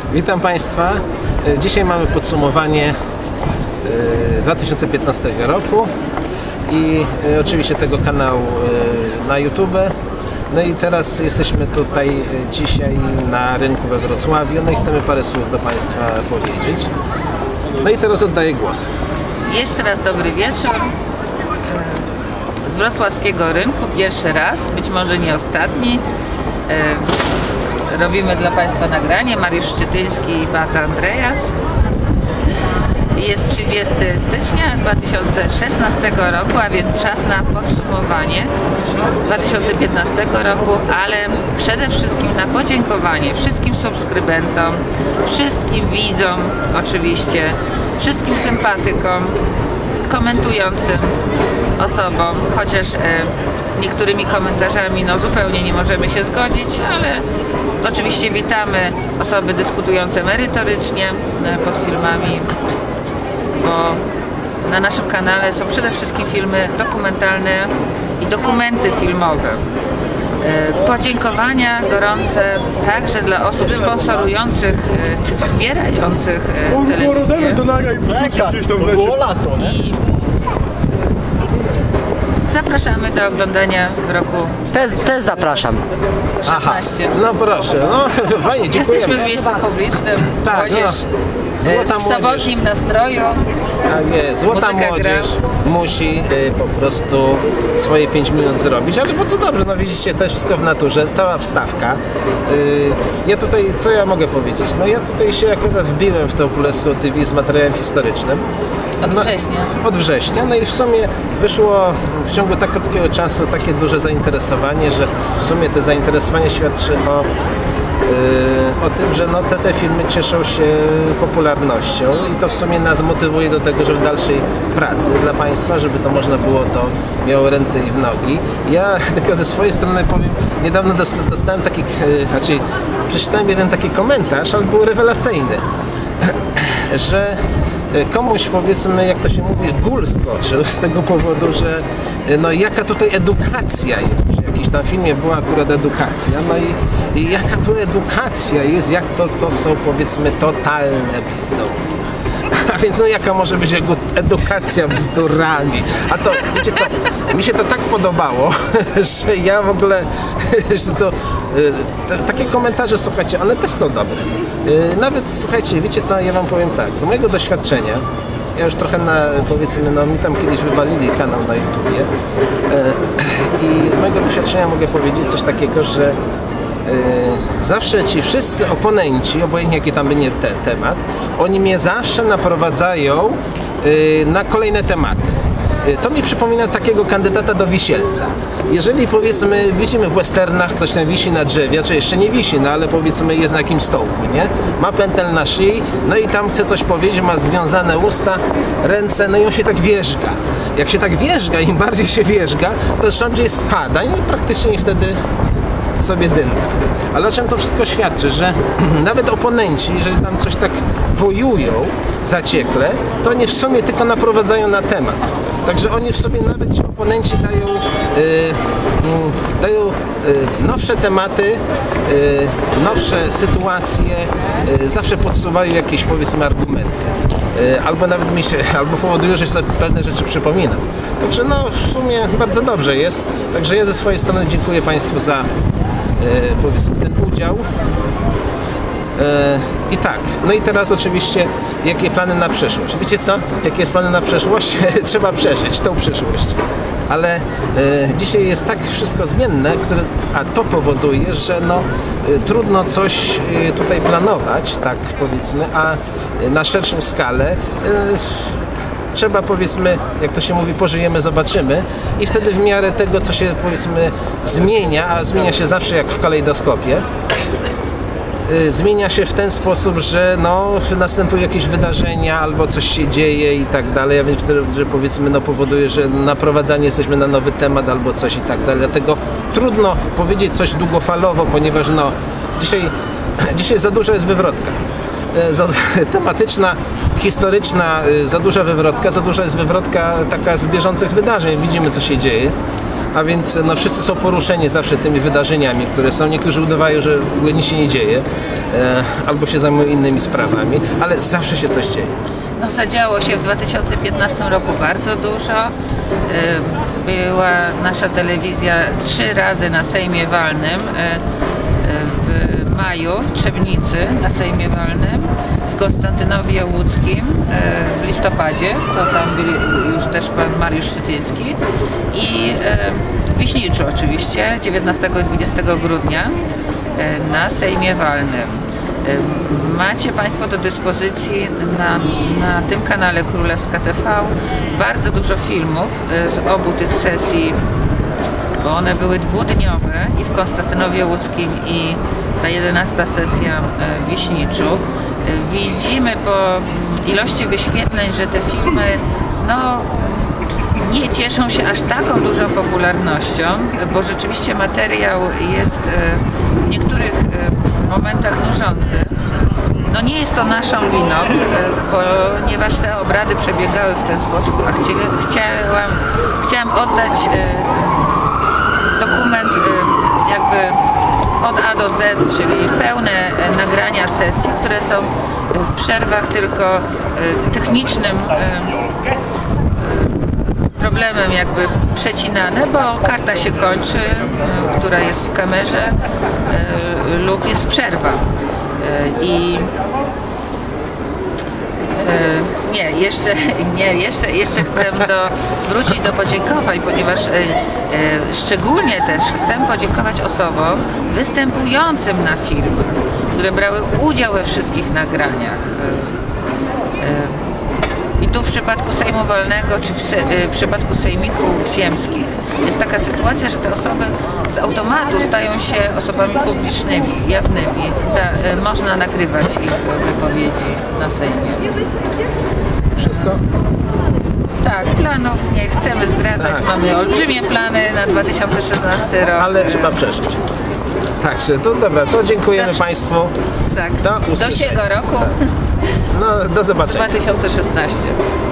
Witam Państwa. Dzisiaj mamy podsumowanie 2015 roku i oczywiście tego kanału na YouTube. No i teraz jesteśmy tutaj dzisiaj na rynku we Wrocławiu, no i chcemy parę słów do Państwa powiedzieć. No i teraz oddaję głos. Jeszcze raz dobry wieczór. Z wrocławskiego rynku pierwszy raz, być może nie ostatni. Robimy dla Państwa nagranie. Mariusz Szczytyński i Beata Andreas. Jest 30 stycznia 2016 roku, a więc czas na podsumowanie 2015 roku, ale przede wszystkim na podziękowanie wszystkim subskrybentom, wszystkim widzom oczywiście, wszystkim sympatykom, komentującym osobom, chociaż z niektórymi komentarzami zupełnie nie możemy się zgodzić, ale oczywiście witamy osoby dyskutujące merytorycznie pod filmami, bo na naszym kanale są przede wszystkim filmy dokumentalne i dokumenty filmowe. Podziękowania gorące także dla osób sponsorujących czy wspierających telewizję. I zapraszamy do oglądania w roku. Też zapraszam. 16. No proszę, no fajnie, dziękujemy. Jesteśmy w miejscu publicznym. Tak, Młodzież Złota w sobotnim nastroju. Tak jest, złota młodzież musi po prostu swoje 5 minut zrobić, ale bardzo dobrze, no widzicie, to jest wszystko w naturze, cała wstawka. Ja tutaj, co ja mogę powiedzieć? No ja tutaj się akurat wbiłem w to Królewską TV z materiałem historycznym. Od września. Od września, no i w sumie wyszło w ciągu tak krótkiego czasu takie duże zainteresowanie, że w sumie to zainteresowanie świadczy o tym, że te filmy cieszą się popularnością i to w sumie nas motywuje do tego, żeby dalszej pracy dla Państwa, żeby to można było, to miało ręce i w nogi. Ja tylko ze swojej strony powiem, niedawno dostałem taki, przeczytałem jeden taki komentarz, ale był rewelacyjny, że komuś, powiedzmy, jak to się mówi, gól skoczył z tego powodu, że no jaka tutaj edukacja jest. Przy jakimś tam filmie była akurat edukacja, no i jaka tu edukacja jest, jak to są, powiedzmy, totalne bzdury. A więc no jaka może być edukacja bzdurami? A to, wiecie co, mi się to tak podobało, że ja w ogóle, że takie komentarze, słuchajcie, one też są dobre. Nawet, słuchajcie, wiecie co, ja wam powiem tak, z mojego doświadczenia, ja już trochę powiedzmy, mi tam kiedyś wywalili kanał na YouTubie i z mojego doświadczenia mogę powiedzieć coś takiego, że zawsze ci wszyscy oponenci, obojętnie jaki tam będzie temat, oni mnie zawsze naprowadzają na kolejne tematy. To mi przypomina takiego kandydata do wisielca. Jeżeli, powiedzmy, widzimy w westernach, ktoś tam wisi na drzewie, czy jeszcze nie wisi, no ale powiedzmy jest na jakimś stołku, nie? Ma pętel na szyi, no i tam chce coś powiedzieć, ma związane usta, ręce, no i on się tak wierzga. Jak się tak wierzga, im bardziej się wierzga, to szybciej spada i praktycznie wtedy sobie dynda. Ale o czym to wszystko świadczy? Że nawet oponenci, jeżeli tam coś tak wojują zaciekle, to oni w sumie tylko naprowadzają na temat. Także oni w sobie, nawet ci oponenci dają nowsze tematy, nowsze sytuacje, zawsze podsuwają jakieś, powiedzmy, argumenty. Albo nawet albo powodują, że sobie pewne rzeczy przypominam. Także w sumie bardzo dobrze jest. Także ja ze swojej strony dziękuję Państwu za powiedzmy ten udział. I tak, no i teraz oczywiście jakie plany na przyszłość? Wiecie co? Jakie jest plany na przyszłość? Trzeba przeżyć tą przyszłość. Ale dzisiaj jest tak wszystko zmienne, a to powoduje, że trudno coś tutaj planować, tak powiedzmy, a na szerszą skalę trzeba, powiedzmy, jak to się mówi, pożyjemy, zobaczymy i wtedy w miarę tego, co się, powiedzmy, zmienia, a zmienia się zawsze jak w kalejdoskopie, zmienia się w ten sposób, że następują jakieś wydarzenia albo coś się dzieje i tak dalej, a więc że powiedzmy powoduje, że naprowadzani jesteśmy na nowy temat albo coś i tak dalej. Dlatego trudno powiedzieć coś długofalowo, ponieważ dzisiaj za dużo jest wywrotka. Tematyczna, historyczna, za duża wywrotka, za duża jest wywrotka taka z bieżących wydarzeń. Widzimy, co się dzieje. a więc no, wszyscy są poruszeni zawsze tymi wydarzeniami, które są. Niektórzy udawają, że w ogóle nic się nie dzieje, albo się zajmują innymi sprawami, ale zawsze się coś dzieje. No, zadziało się w 2015 roku bardzo dużo. Była nasza telewizja 3 razy na Sejmie Walnym. W maju w Trzebnicy na Sejmie Walnym, w Konstantynowie Łódzkim w listopadzie, to tam był już też pan Mariusz Szczytyński, i w Wiśniczu oczywiście 19 i 20 grudnia na Sejmie Walnym. Macie Państwo do dyspozycji na tym kanale Królewska TV bardzo dużo filmów z obu tych sesji, bo one były dwudniowe i w Konstantynowie Łódzkim, i ta 11. sesja w Wiśniczu. Widzimy po ilości wyświetleń, że te filmy no, nie cieszą się aż taką dużą popularnością, bo rzeczywiście materiał jest w niektórych momentach nużący. No nie jest to naszą winą, ponieważ te obrady przebiegały w ten sposób, a chciałam oddać dokument jakby od A do Z, czyli pełne nagrania sesji, które są w przerwach tylko technicznym problemem jakby przecinane, bo karta się kończy, która jest w kamerze, lub jest przerwa. I jeszcze chcę wrócić do podziękowań, ponieważ szczególnie też chcę podziękować osobom występującym na filmach, które brały udział we wszystkich nagraniach. I tu w przypadku Sejmu Walnego, czy w przypadku sejmików ziemskich jest taka sytuacja, że te osoby z automatu stają się osobami publicznymi, jawnymi. Można nagrywać ich wypowiedzi na Sejmie. Wszystko? Tak, planów nie chcemy zdradzać. Tak. Mamy olbrzymie plany na 2016 rok. Ale trzeba przeżyć. Także, to dobra, to dziękujemy Zawsze. Państwu. Tak, Do do usłyszenia. siego roku No, do zobaczenia. 2016.